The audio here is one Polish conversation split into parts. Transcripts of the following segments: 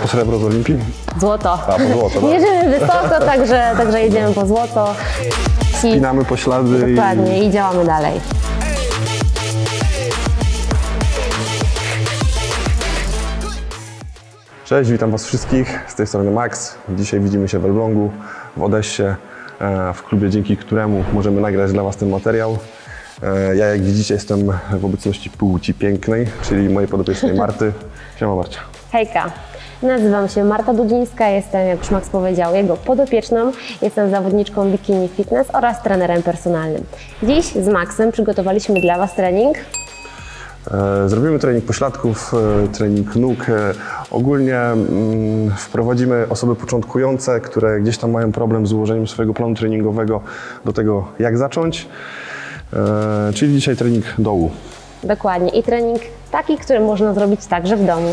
srebro z Olimpii? Złoto. A, po złoto. Mierzymy wysoko, także jedziemy po złoto. Spinamy poślady. Dokładnie i działamy dalej. Cześć, witam Was wszystkich. Z tej strony Max. Dzisiaj widzimy się w Elblągu, w Odessie, w klubie, dzięki któremu możemy nagrać dla Was ten materiał. Ja, jak widzicie, jestem w obecności płci pięknej, czyli mojej podopiecznej Marty. Siema, Marcia. Hejka. Nazywam się Marta Dudzińska, jestem, jak już Max powiedział, jego podopieczną. Jestem zawodniczką Bikini Fitness oraz trenerem personalnym. Dziś z Maxem przygotowaliśmy dla Was trening. Zrobimy trening pośladków, trening nóg. Ogólnie wprowadzimy osoby początkujące, które gdzieś tam mają problem z ułożeniem swojego planu treningowego do tego, jak zacząć. Czyli dzisiaj trening dołu. Dokładnie. I trening taki, który można zrobić także w domu.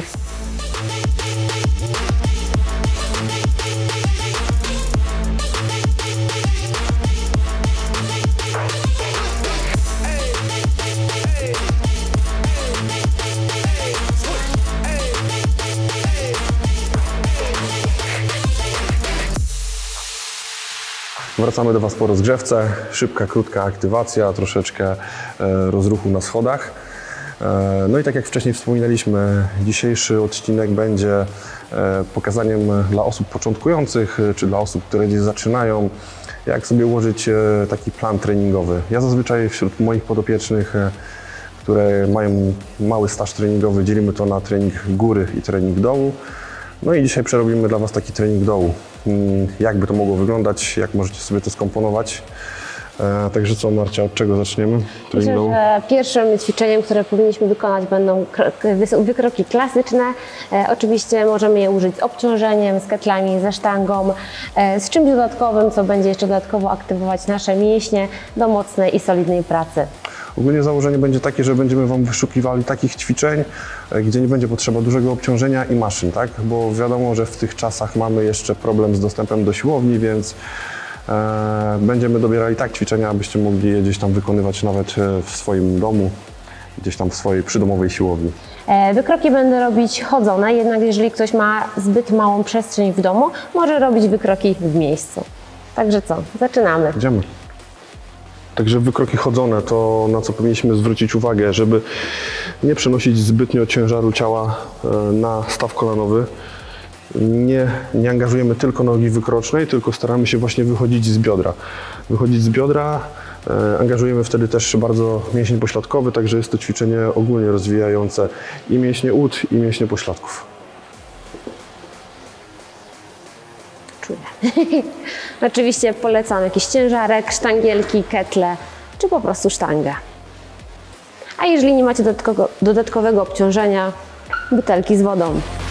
Wracamy do Was po rozgrzewce. Szybka, krótka aktywacja, troszeczkę rozruchu na schodach. No i tak jak wcześniej wspominaliśmy, dzisiejszy odcinek będzie pokazaniem dla osób początkujących, czy dla osób, które gdzieś zaczynają, jak sobie ułożyć taki plan treningowy. Ja zazwyczaj wśród moich podopiecznych, które mają mały staż treningowy, dzielimy to na trening góry i trening dołu. No i dzisiaj przerobimy dla Was taki trening dołu. Jak by to mogło wyglądać, jak możecie sobie to skomponować. Także co, Marcia, od czego zaczniemy? Myślę, że pierwszym ćwiczeniem, które powinniśmy wykonać, będą wykroki klasyczne. Oczywiście możemy je użyć z obciążeniem, z ketlami, ze sztangą, z czymś dodatkowym, co będzie jeszcze dodatkowo aktywować nasze mięśnie do mocnej i solidnej pracy. Ogólnie założenie będzie takie, że będziemy Wam wyszukiwali takich ćwiczeń, gdzie nie będzie potrzeba dużego obciążenia i maszyn, tak? Bo wiadomo, że w tych czasach mamy jeszcze problem z dostępem do siłowni, więc będziemy dobierali tak ćwiczenia, abyście mogli je gdzieś tam wykonywać nawet w swoim domu, gdzieś tam w swojej przydomowej siłowni. Wykroki będę robić chodzone, jednak jeżeli ktoś ma zbyt małą przestrzeń w domu, może robić wykroki w miejscu. Także co, zaczynamy. Idziemy. Także wykroki chodzone to, na co powinniśmy zwrócić uwagę, żeby nie przenosić zbytnio ciężaru ciała na staw kolanowy. Nie angażujemy tylko nogi wykrocznej, tylko staramy się właśnie wychodzić z biodra. Wychodzić z biodra, angażujemy wtedy też bardzo mięsień pośladkowy, także jest to ćwiczenie ogólnie rozwijające i mięśnie ud, i mięśnie pośladków. Czuję. Oczywiście polecam jakiś ciężarek, sztangielki, ketle, czy po prostu sztangę. A jeżeli nie macie dodatkowego obciążenia, butelki z wodą.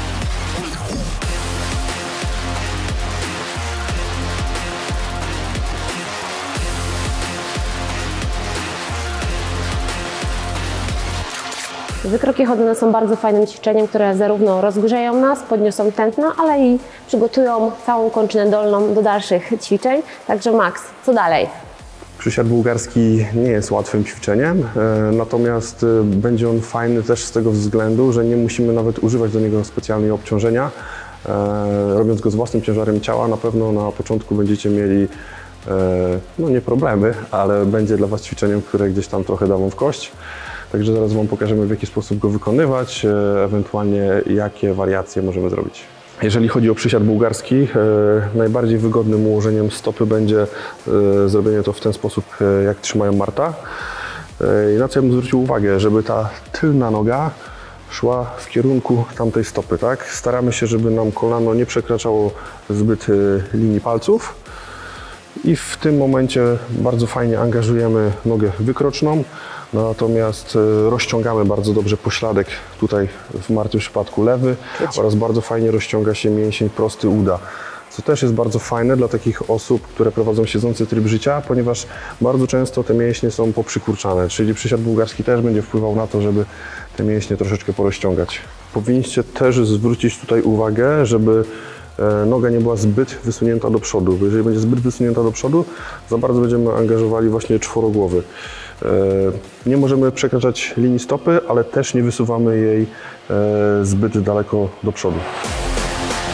Wykroki chodzone są bardzo fajnym ćwiczeniem, które zarówno rozgrzeją nas, podniosą tętno, ale i przygotują całą kończynę dolną do dalszych ćwiczeń. Także Max, co dalej? Przysiad bułgarski nie jest łatwym ćwiczeniem, natomiast będzie on fajny też z tego względu, że nie musimy nawet używać do niego specjalnie obciążenia. Robiąc go z własnym ciężarem ciała, na pewno na początku będziecie mieli no nie problemy, ale będzie dla Was ćwiczeniem, które gdzieś tam trochę da Wam w kość. Także zaraz Wam pokażemy, w jaki sposób go wykonywać, ewentualnie jakie wariacje możemy zrobić. Jeżeli chodzi o przysiad bułgarski, najbardziej wygodnym ułożeniem stopy będzie zrobienie to w ten sposób, jak trzymają Marta. I na co ja bym zwrócił uwagę, żeby ta tylna noga szła w kierunku tamtej stopy, tak? Staramy się, żeby nam kolano nie przekraczało zbyt linii palców. I w tym momencie bardzo fajnie angażujemy nogę wykroczną, natomiast rozciągamy bardzo dobrze pośladek, tutaj w Martym przypadku lewy, oraz bardzo fajnie rozciąga się mięsień prosty uda. Co też jest bardzo fajne dla takich osób, które prowadzą siedzący tryb życia, ponieważ bardzo często te mięśnie są poprzykurczane, czyli przysiad bułgarski też będzie wpływał na to, żeby te mięśnie troszeczkę porozciągać. Powinniście też zwrócić tutaj uwagę, żeby noga nie była zbyt wysunięta do przodu, bo jeżeli będzie zbyt wysunięta do przodu, za bardzo będziemy angażowali właśnie czworogłowy. Nie możemy przekraczać linii stopy, ale też nie wysuwamy jej zbyt daleko do przodu.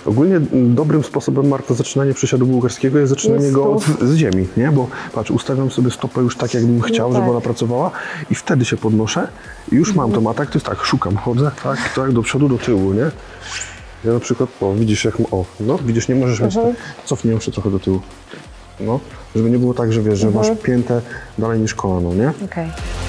Ogólnie dobrym sposobem, Marta, zaczynanie przysiadu bułgarskiego jest zaczynanie go z ziemi, nie? Bo patrz, ustawiam sobie stopę już tak, jakbym chciał, żeby ona pracowała i wtedy się podnoszę i już mam to, a tak to jest tak, szukam, chodzę, tak, do przodu, do tyłu, nie? Ja na przykład, widzisz jak, widzisz, nie możesz mieć, cofnij jeszcze trochę do tyłu, no, żeby nie było tak, że wiesz, że masz piętę dalej niż kolano, nie? Okay.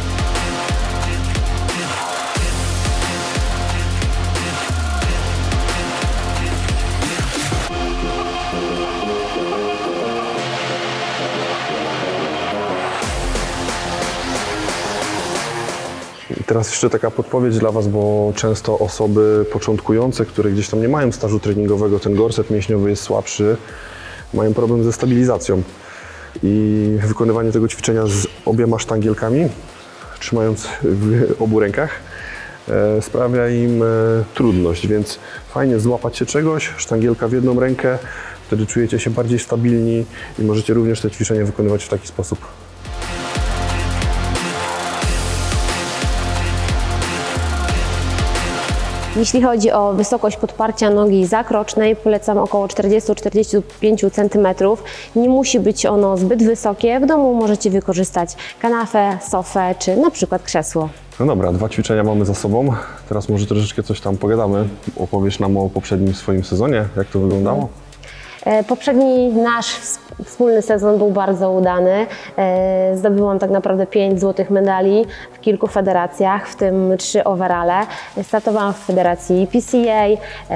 Teraz jeszcze taka podpowiedź dla Was, bo często osoby początkujące, które gdzieś tam nie mają stażu treningowego, ten gorset mięśniowy jest słabszy, mają problem ze stabilizacją. I wykonywanie tego ćwiczenia z obiema sztangielkami, trzymając w obu rękach, sprawia im trudność, więc fajnie złapać się czegoś, sztangielka w jedną rękę, wtedy czujecie się bardziej stabilni i możecie również te ćwiczenie wykonywać w taki sposób. Jeśli chodzi o wysokość podparcia nogi zakrocznej, polecam około 40-45 cm. Nie musi być ono zbyt wysokie. W domu możecie wykorzystać kanapę, sofę czy na przykład krzesło. No dobra, 2 ćwiczenia mamy za sobą. Teraz może troszeczkę coś tam pogadamy. Opowiesz nam o poprzednim swoim sezonie, jak to wyglądało? Poprzedni nasz wspólny sezon był bardzo udany. Zdobyłam tak naprawdę 5 złotych medali w kilku federacjach, w tym 3 overale. Startowałam w federacji PCA,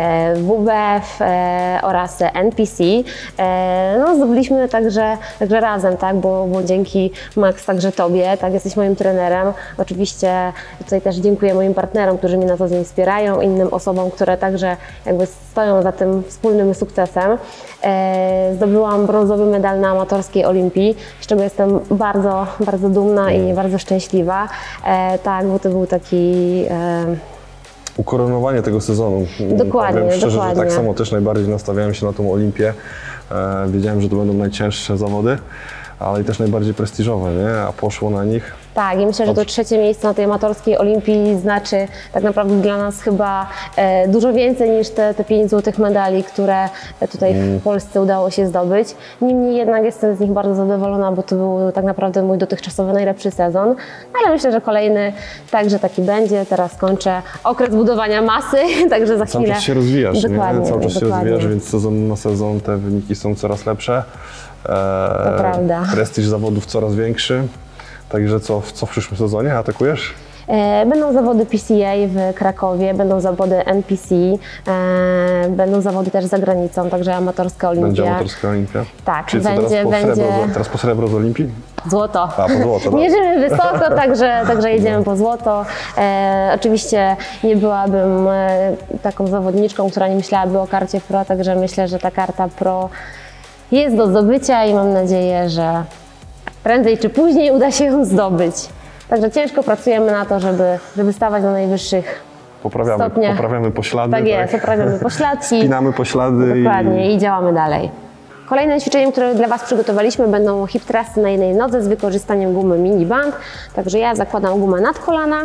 WBF oraz NPC. No, zdobyliśmy także razem, tak, bo dzięki Max także Tobie, tak, jesteś moim trenerem. Oczywiście tutaj też dziękuję moim partnerom, którzy mnie na co dzień wspierają, innym osobom, które także jakby stoją za tym wspólnym sukcesem. Zdobyłam brązowy medal na amatorskiej olimpii, z czego jestem bardzo, bardzo dumna i bardzo szczęśliwa. Tak, bo to był taki... Ukoronowanie tego sezonu. Dokładnie, Powiem szczerze, dokładnie. że tak samo też najbardziej nastawiałem się na tą olimpię. Wiedziałem, że to będą najcięższe zawody, ale i też najbardziej prestiżowe, nie? A poszło na nich. Tak, i myślę, że to 3. miejsce na tej amatorskiej olimpii znaczy tak naprawdę dla nas chyba dużo więcej niż te 5 złotych medali, które tutaj w Polsce udało się zdobyć. Niemniej jednak jestem z nich bardzo zadowolona, bo to był tak naprawdę mój dotychczasowy najlepszy sezon. Ale myślę, że kolejny także taki będzie. Teraz kończę okres budowania masy, także za chwilę... Cały czas się rozwijasz, dokładnie, nie? Cały czas się dokładnie. rozwijasz, więc sezon na sezon te wyniki są coraz lepsze. To prawda. Prestiż zawodów coraz większy. Także co w przyszłym sezonie atakujesz? Będą zawody PCA w Krakowie, będą zawody NPC, będą zawody też za granicą, także amatorska olimpia. Będzie amatorska olimpia? Tak, czyli będzie. Teraz po srebro z Olimpii? Złoto. A, po złoto, tak. Mierzymy wysoko, także jedziemy po złoto. Oczywiście nie byłabym taką zawodniczką, która nie myślałaby o karcie pro, także myślę, że ta karta pro jest do zdobycia i mam nadzieję, że prędzej czy później uda się ją zdobyć. Także ciężko pracujemy na to, żeby stawać na najwyższych stopniach. Poprawiamy poślady. Tak jest, poprawiamy pośladki. Spinamy poślady. Dokładnie i działamy dalej. Kolejnym ćwiczeniem, które dla Was przygotowaliśmy, będą hip thrusty na jednej nodze z wykorzystaniem gumy mini band. Także ja zakładam gumę nad kolana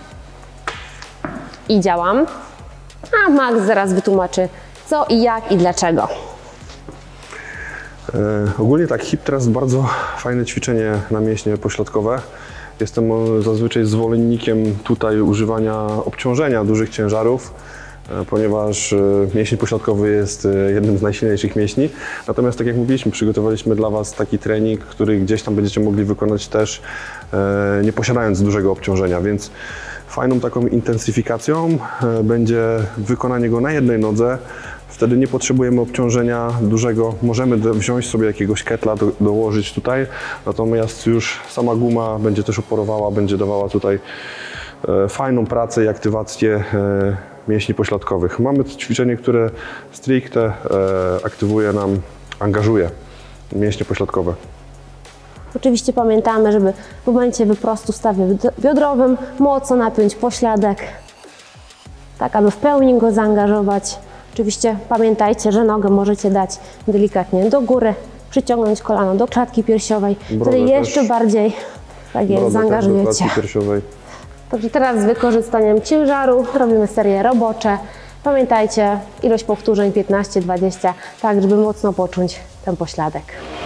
i działam. A Max zaraz wytłumaczy co i jak i dlaczego. Ogólnie tak, hip thrust bardzo fajne ćwiczenie na mięśnie pośladkowe. Jestem zazwyczaj zwolennikiem tutaj używania obciążenia dużych ciężarów, ponieważ mięsień pośladkowy jest jednym z najsilniejszych mięśni. Natomiast tak jak mówiliśmy, przygotowaliśmy dla Was taki trening, który gdzieś tam będziecie mogli wykonać też nie posiadając dużego obciążenia, więc fajną taką intensyfikacją będzie wykonanie go na jednej nodze. Wtedy nie potrzebujemy obciążenia dużego, możemy wziąć sobie jakiegoś ketla, dołożyć tutaj, natomiast już sama guma będzie też oporowała, będzie dawała tutaj fajną pracę i aktywację mięśni pośladkowych. Mamy ćwiczenie, które stricte aktywuje nam, angażuje mięśnie pośladkowe. Oczywiście pamiętamy, żeby w momencie wyprostu w stawie biodrowym mocno napiąć pośladek, tak aby w pełni go zaangażować. Oczywiście pamiętajcie, że nogę możecie dać delikatnie do góry, przyciągnąć kolano do klatki piersiowej, wtedy jeszcze bardziej zaangażujecie. Także Także teraz z wykorzystaniem ciężaru robimy serie robocze, Pamiętajcie, ilość powtórzeń 15-20, tak żeby mocno poczuć ten pośladek.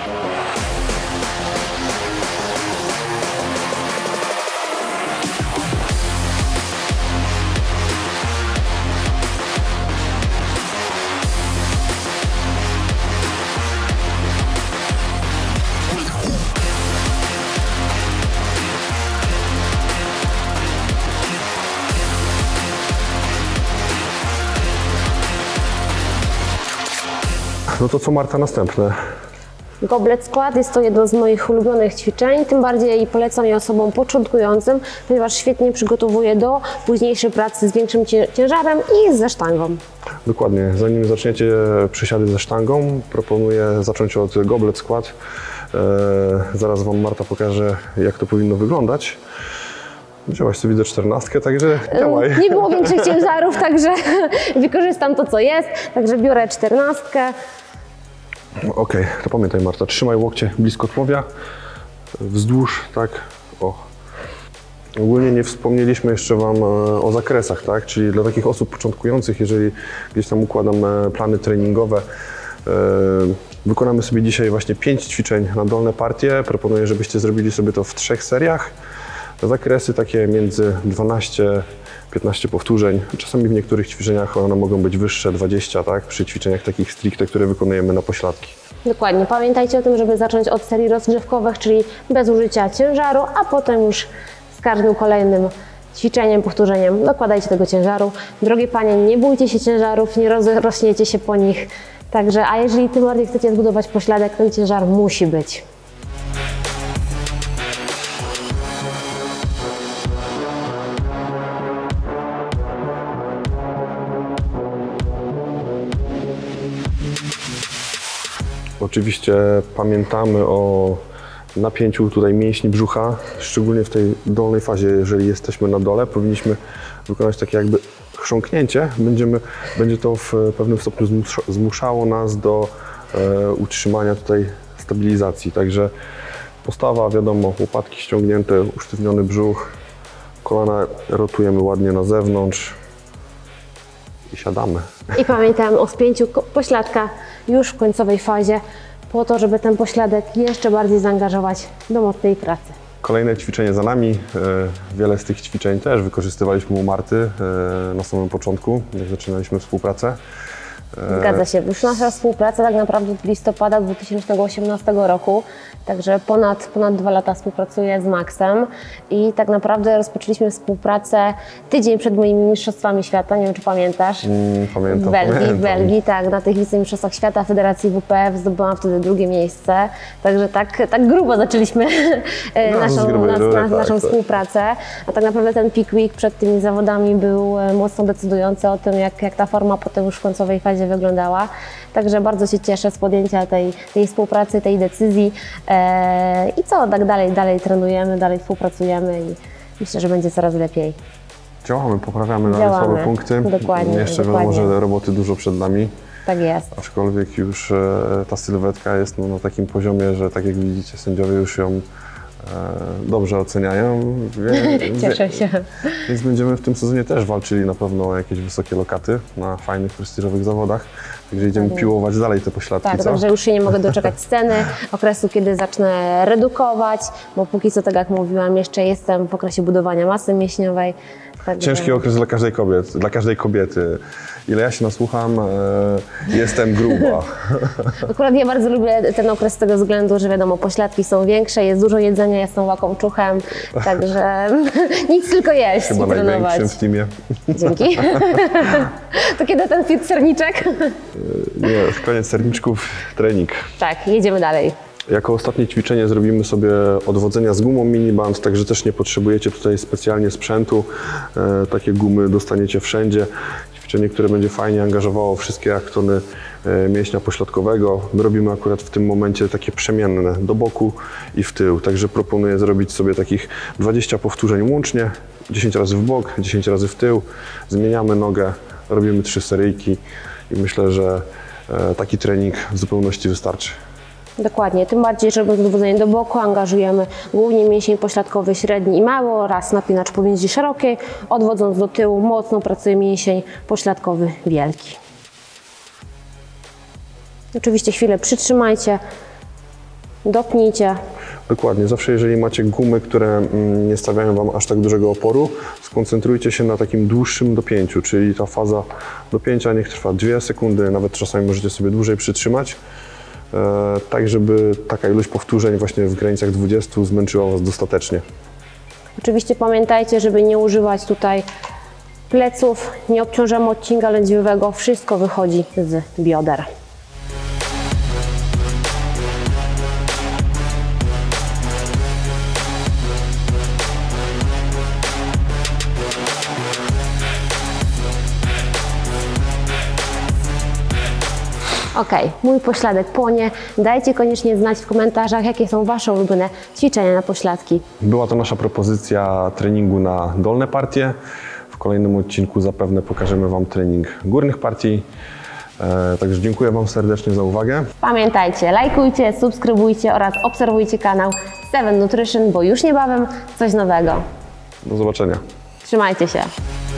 No to co, Marta, następne? Goblet skład jest to jedno z moich ulubionych ćwiczeń, tym bardziej polecam je osobom początkującym, ponieważ świetnie przygotowuje do późniejszej pracy z większym ciężarem i ze sztangą. Dokładnie. Zanim zaczniecie przysiady ze sztangą, proponuję zacząć od goblet skład. Zaraz Wam Marta pokaże, jak to powinno wyglądać. Wzięłaś sobie widzę 14, także działaj. Nie było większych ciężarów, także wykorzystam to, co jest. Także biorę 14. Okej, to pamiętaj, Marta, trzymaj łokcie blisko tułowia, wzdłuż, tak, o. Ogólnie nie wspomnieliśmy jeszcze Wam o zakresach, tak, czyli dla takich osób początkujących, jeżeli gdzieś tam układam plany treningowe, wykonamy sobie dzisiaj właśnie 5 ćwiczeń na dolne partie. Proponuję, żebyście zrobili sobie to w 3 seriach. Zakresy takie między 12-15 powtórzeń. Czasami w niektórych ćwiczeniach one mogą być wyższe, 20, tak? Przy ćwiczeniach takich stricte, które wykonujemy na pośladki. Dokładnie. Pamiętajcie o tym, żeby zacząć od serii rozgrzewkowych, czyli bez użycia ciężaru, a potem już z każdym kolejnym ćwiczeniem, powtórzeniem dokładajcie tego ciężaru. Drogie panie, nie bójcie się ciężarów, nie rośnie się po nich. Także, a jeżeli tym bardziej chcecie zbudować pośladek, ten ciężar musi być. Oczywiście pamiętamy o napięciu tutaj mięśni brzucha, szczególnie w tej dolnej fazie, jeżeli jesteśmy na dole, powinniśmy wykonać takie jakby chrząknięcie. Będzie to w pewnym stopniu zmuszało nas do utrzymania tutaj stabilizacji. Także postawa, wiadomo, łopatki ściągnięte, usztywniony brzuch, kolana rotujemy ładnie na zewnątrz i siadamy. I pamiętam o spięciu pośladka już w końcowej fazie, po to, żeby ten pośladek jeszcze bardziej zaangażować do mocnej pracy. Kolejne ćwiczenie za nami. Wiele z tych ćwiczeń też wykorzystywaliśmy u Marty na samym początku, jak zaczynaliśmy współpracę. Zgadza się. Już nasza współpraca tak naprawdę od listopada 2018 roku, także ponad 2 lata współpracuję z Maxem i tak naprawdę rozpoczęliśmy współpracę tydzień przed moimi mistrzostwami świata, nie wiem czy pamiętasz. Pamiętam. W Belgii, tak, na tych wicemistrzostwach świata Federacji WPF zdobyłam wtedy 2. miejsce, także tak grubo zaczęliśmy naszą współpracę, a tak naprawdę ten peak week przed tymi zawodami był mocno decydujący o tym, jak ta forma potem już w końcowej fazie wyglądała. Także bardzo się cieszę z podjęcia tej współpracy, tej decyzji i co, tak dalej trenujemy, dalej współpracujemy i myślę, że będzie coraz lepiej. Działamy, poprawiamy dalej słabe punkty. Dokładnie. Jeszcze wiadomo, że roboty dużo przed nami. Tak jest. Aczkolwiek już ta sylwetka jest na takim poziomie, że tak jak widzicie, sędziowie już ją dobrze oceniają. Cieszę się. Więc będziemy w tym sezonie też walczyli na pewno o jakieś wysokie lokaty na fajnych, prestiżowych zawodach. Także idziemy piłować dalej te pośladki. Tak, także już się nie mogę doczekać sceny, okresu, kiedy zacznę redukować, bo póki co, tak jak mówiłam, jeszcze jestem w okresie budowania masy mięśniowej. Także... Ciężki okres dla każdej kobiety. Ile ja się nasłucham, jestem gruba. Akurat ja bardzo lubię ten okres z tego względu, że wiadomo, pośladki są większe, jest dużo jedzenia, jestem łakomczuchem, także nic tylko jeść Chyba i trenować. największym w teamie. Dzięki. To kiedy ten fit serniczek? Nie, koniec serniczków, trening. Tak, jedziemy dalej. Jako ostatnie ćwiczenie zrobimy sobie odwodzenia z gumą miniband, także też nie potrzebujecie tutaj specjalnie sprzętu. Takie gumy dostaniecie wszędzie. Ćwiczenie, które będzie fajnie angażowało wszystkie aktony mięśnia pośladkowego. My robimy akurat w tym momencie takie przemienne do boku i w tył. Także proponuję zrobić sobie takich 20 powtórzeń łącznie, 10 razy w bok, 10 razy w tył. Zmieniamy nogę, robimy 3 seryjki i myślę, że taki trening w zupełności wystarczy. Dokładnie, tym bardziej, że robiąc dowodzenie do boku angażujemy głównie mięsień pośladkowy średni i mały oraz napinacz powięzi szerokiej. Odwodząc do tyłu mocno pracuje mięsień pośladkowy wielki. Oczywiście chwilę przytrzymajcie, dopnijcie. Dokładnie, zawsze jeżeli macie gumy, które nie stawiają Wam aż tak dużego oporu, skoncentrujcie się na takim dłuższym dopięciu, czyli ta faza dopięcia niech trwa 2 sekundy, nawet czasami możecie sobie dłużej przytrzymać, tak żeby taka ilość powtórzeń właśnie w granicach 20 zmęczyła Was dostatecznie. Oczywiście pamiętajcie, żeby nie używać tutaj pleców, nie obciążamy odcinka lędźwiowego, wszystko wychodzi z bioder. Ok, mój pośladek płonie. Dajcie koniecznie znać w komentarzach, jakie są Wasze ulubione ćwiczenia na pośladki. Była to nasza propozycja treningu na dolne partie. W kolejnym odcinku zapewne pokażemy Wam trening górnych partii. Także dziękuję Wam serdecznie za uwagę. Pamiętajcie, lajkujcie, subskrybujcie oraz obserwujcie kanał 7 Nutrition, bo już niebawem coś nowego. Do zobaczenia. Trzymajcie się.